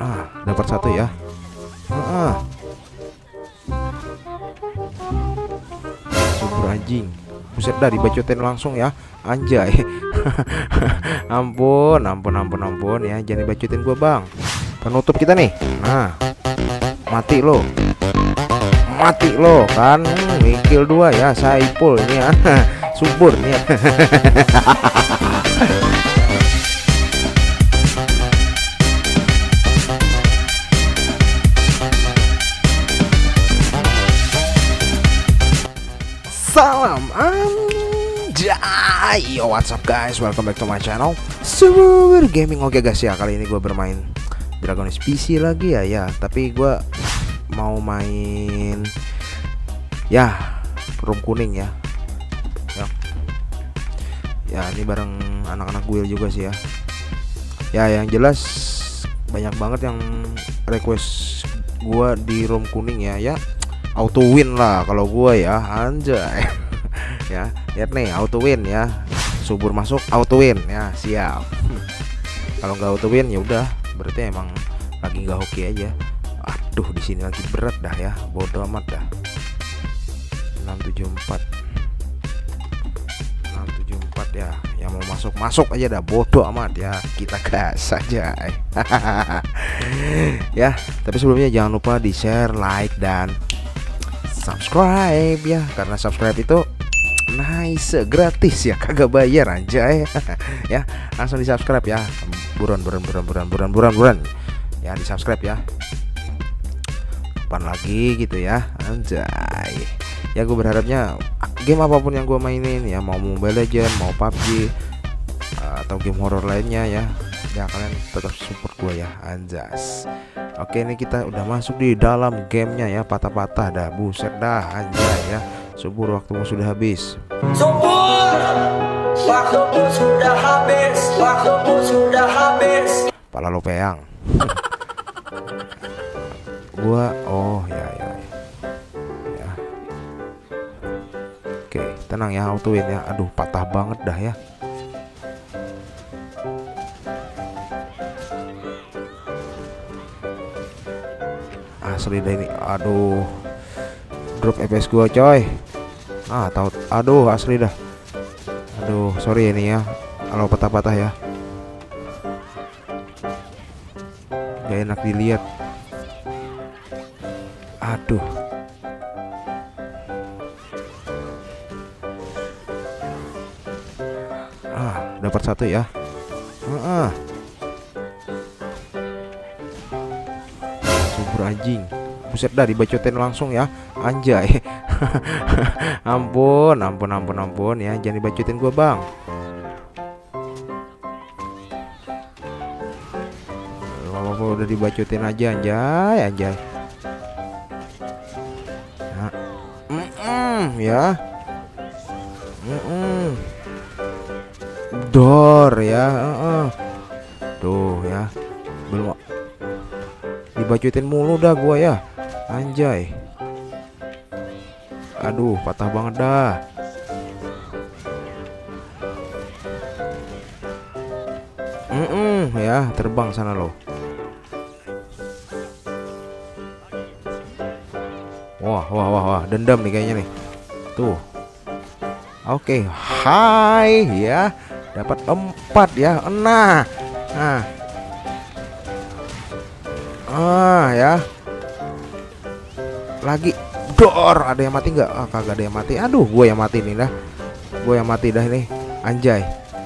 Dapat satu ya. Subur anjing. Buset dah, dibacotin langsung ya, anjay. Ampun ya, jangan dibacotin gua bang. Penutup kita nih. Nah, mati lo kan. Mikil 2 ya, Saipul ini ya. Subur nih. Salam anjay. Yo, what's up guys, welcome back to my channel Subur Gaming. Oke guys ya, kali ini gue bermain Dragonis PC lagi ya. Tapi gue mau main ya room kuning ya. Ya ini bareng anak-anak gue juga sih ya. Ya yang jelas banyak banget yang request gue di room kuning ya. Auto win lah kalau gua ya, anjay. Ya, lihat nih auto win ya. Subur masuk auto win ya, siap. Kalau nggak auto win ya udah, berarti emang lagi nggak hoki aja. Aduh, di sini lagi berat dah ya, bodoh amat dah. 674 ya. Yang mau masuk aja dah, bodoh amat ya. Kita gas saja. Ya, tapi sebelumnya jangan lupa di share, like dan subscribe ya, karena subscribe itu nice, gratis ya, kagak bayar anjay. Ya, langsung di subscribe ya, buruan ya, di subscribe ya. Kapan lagi gitu ya, anjay. Ya gue berharapnya game apapun yang gue mainin ya, mau Mobile Legends, mau PUBG atau game horror lainnya ya, kalian tetap support gue ya, anjas. Oke, ini kita udah masuk di dalam gamenya ya, patah-patah dah, buset dah, anjay ya. Subur, waktumu sudah habis. Subur, waktumu sudah habis. Pala lo peyang. Gua, oh ya. Oke, tenang ya, auto win ya. Aduh, patah banget dah ya. Asli dah ini, aduh, drop FPS gua coy. Aduh, asli dah. Aduh, sorry ini ya, kalau patah-patah ya, gak enak dilihat. Aduh, dapat satu ya. Subur anjing. Buset dah, dibacotin langsung ya, anjay. Ampun ya, jangan dibacotin gua bang. Apa udah dibacotin aja, anjay. Ya. Dor ya. Tuh ya, belum dibacotin mulu dah gua ya, anjay. Aduh, patah banget dah. Ya, terbang sana loh. Wah, dendam nih kayaknya nih. Tuh. Oke, hai ya. Dapat 4 ya. Nah. Ya. Lagi dor, ada yang mati nggak? Kagak ada yang mati. Aduh, gue yang mati nih dah. Gue yang mati dah nih, anjay.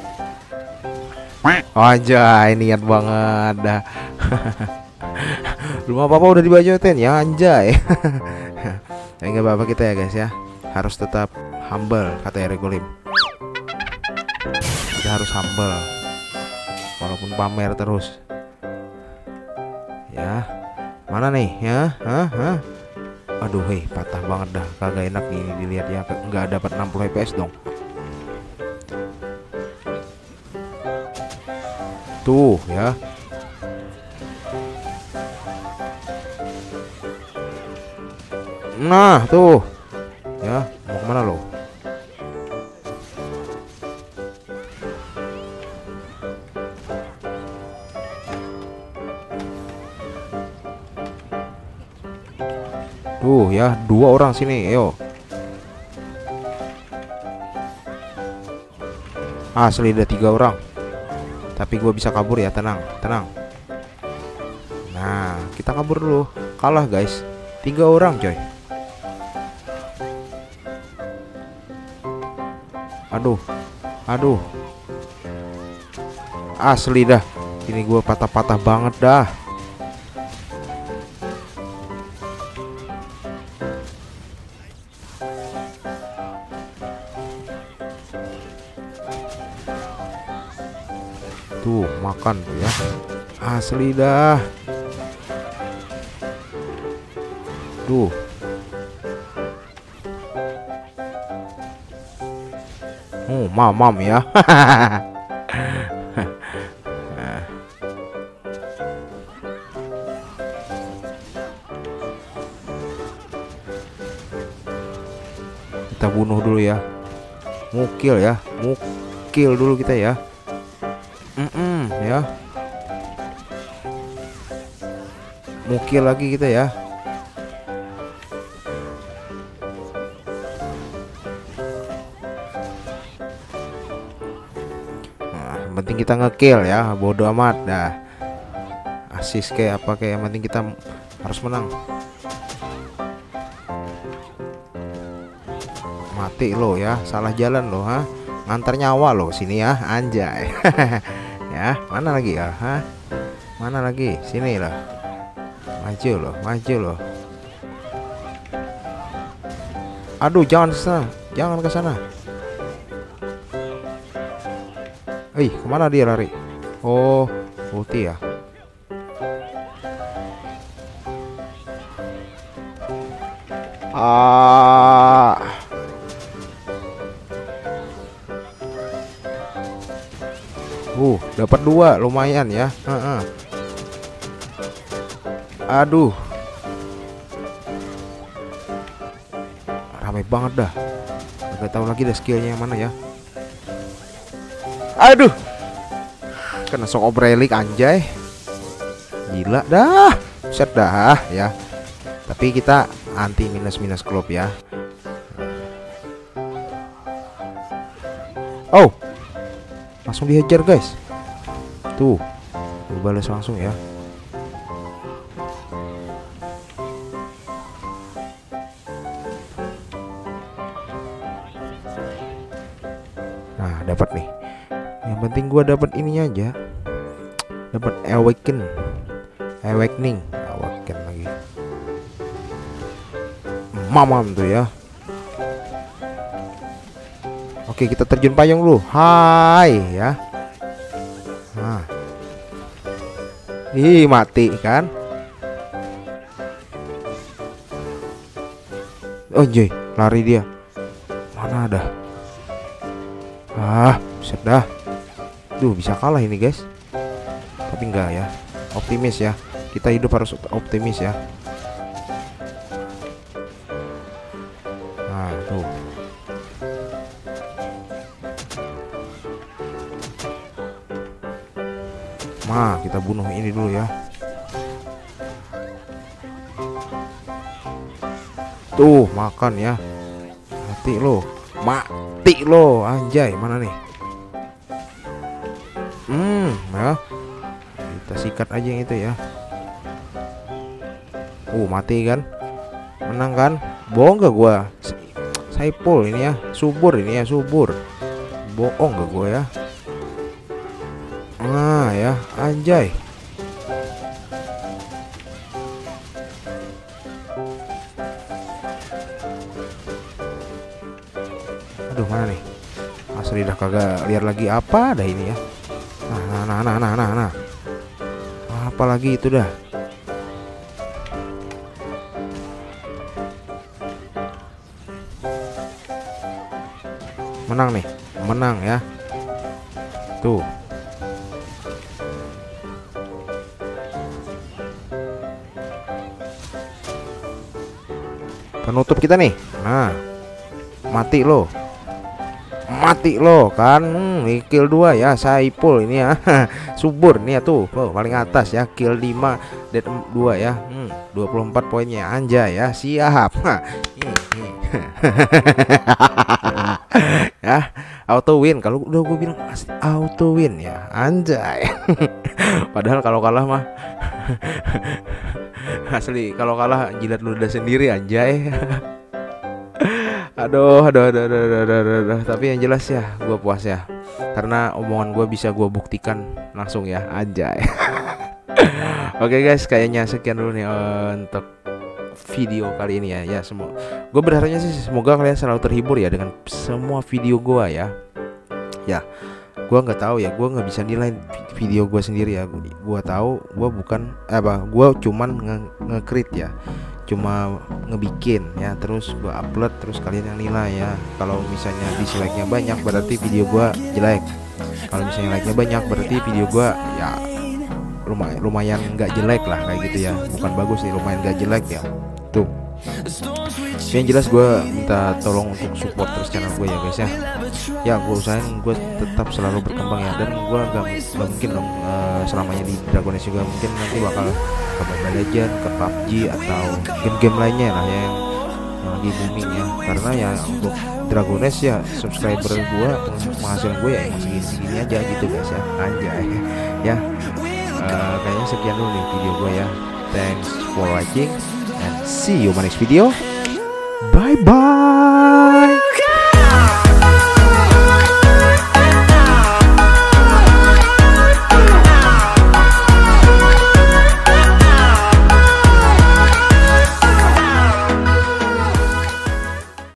Anjay, niat banget dah. Belum apa-apa udah dibacotin ya, anjay. Ya nggak apa-apa kita ya guys ya. Harus tetap humble, kata Eric Golim. Kita harus humble, walaupun pamer terus. Ya, mana nih ya? Aduh, patah banget dah, kagak enak ini dilihat ya, nggak dapat 60 fps dong. Tuh ya. Nah, tuh. Ya, mau kemana lo? Tuh ya, 2 orang sini, ayo. Asli ada 3 orang. Tapi gue bisa kabur ya, tenang, tenang. Nah, kita kabur dulu. Kalah guys, 3 orang coy. Aduh, aduh. Asli dah, ini gue patah-patah banget dah. Tuh, makan tuh ya. Asli dah. Duh. Mamam ya. Kita bunuh dulu ya. Mukil ya. Mukil dulu kita ya. Ya. Mukil lagi kita ya. Nah, yang penting kita ngekill ya, bodo amat dah. Asis kayak apa kayak, yang penting kita harus menang. Mati lo ya, salah jalan lo ha. Ngantar nyawa lo sini ya, anjay. Ya, mana lagi ya? Hah? Mana lagi? Sini lah. Maju loh, maju loh. Aduh, jangan ke sana. Jangan ke sana. Kemana dia lari? Oh, ulti ya. Dapat 2, lumayan ya. Aduh, ramai banget dah. Gak tahu lagi dah skillnya yang mana ya. Aduh, kena shock obrelik anjay. Gila dah, set dah ya. Tapi kita anti minus klub ya. Oh, langsung dihajar guys. Tuh, gue balas langsung ya. Nah, dapat nih. Yang penting gua dapat ininya aja. Dapat awakening lagi. Mamam tuh ya. Oke, kita terjun payung dulu. Hai ya. Nah. Mati kan? Oh jay, lari dia. Mana ada? Buset dah. Duh, bisa kalah ini guys. Tapi enggak ya. Optimis ya. Kita hidup harus optimis ya. Nah, tuh. Kita bunuh ini dulu ya. Tuh, makan ya. Mati lo. Mati lo, anjay. Mana nih? Ya. Kita sikat aja yang itu ya. Mati kan? Menang kan? Bohong gak gua? Saipul ini ya. Subur ini ya, subur. Bohong gak gua ya? Ya, anjay. Aduh, mana nih? Asli dah kagak lihat lagi apa dah ini ya. Nah. Apa lagi itu dah? Menang nih. Menang ya. Tuh. Penutup kita nih. Nah, mati lo. mati lo kan. Nih kill 2 ya Saipul ini ya. Subur nih ya tuh. Oh, paling atas ya, kill 5 dead 2 ya. 24 poinnya anjay ya. Siap. Ya, auto win. Kalau udah gue bilang auto win ya, anjay. Padahal kalau kalah mah asli kalau kalah jilat ludah sendiri anjay. Aduh. Tapi yang jelas ya gue puas ya, karena omongan gue bisa gue buktikan langsung ya, anjay. Oke guys, kayaknya sekian dulu nih untuk video kali ini ya. Ya semua gue berharapnya sih semoga kalian selalu terhibur ya dengan semua video gue ya. Ya gue nggak tahu ya, gue nggak bisa nilai video gue sendiri ya. Gue tahu gue bukan gue cuman nge-create ya, cuma ngebikin ya, terus gue upload, terus kalian yang nilai ya. Kalau misalnya dislike-nya banyak berarti video gue jelek, kalau misalnya like-nya banyak berarti video gue ya lumayan nggak jelek lah kayak gitu ya, bukan bagus sih, lumayan nggak jelek ya tuh. Yang jelas gue minta tolong untuk support terus channel gue ya guys ya. Ya gue usahain gue tetap selalu berkembang ya, dan gue gak mungkin dong selamanya di Dragoness juga, mungkin nanti bakal ke Mobile Legends, ke PUBG atau game-game lainnya lah yang lagi booming ya. Karena ya untuk Dragoness ya subscriber gue, penghasilan gue ya segini-segini aja gitu guys ya, anjay ya. Kayaknya sekian dulu nih video gue ya. Thanks for watching and see you in my next video. Bye bye.